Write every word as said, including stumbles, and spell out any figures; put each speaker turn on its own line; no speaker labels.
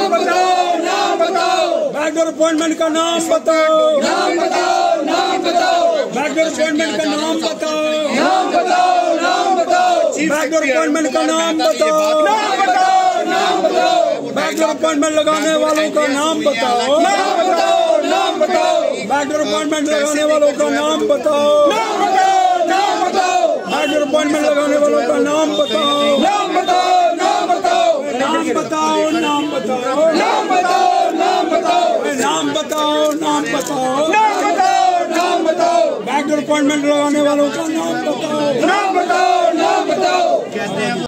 नाम बताओ, नाम बताओ। बैकडोर अपॉइंटमेंट का नाम बताओ, नाम बताओ, नाम बताओ। बैकडोर अपॉइंटमेंट का नाम बताओ, नाम बताओ, नाम बताओ। बैकडोर अपॉइंटमेंट का नाम बताओ, नाम बताओ, नाम बताओ। बैकडोर अपॉइंटमेंट लगाने वालों का नाम बताओ, नाम बताओ, नाम बताओ। बैकडोर अपॉइंटमेंट लगाने वालों का नाम बताओ, नाम बताओ, नाम बताओ। बैकडोर अपॉइंटमेंट लगाने वालों का नाम बताओ, नाम बताओ, नाम बताओ। नाम बताओ, नाम बताओ, नाम बताओ, नाम बताओ। नाम बताओ, नाम बताओ, नाम बताओ, नाम बताओ। बैकडोर अपॉइंटमेंट लगाने वालों का नाम बताओ, नाम बताओ, नाम बताओ।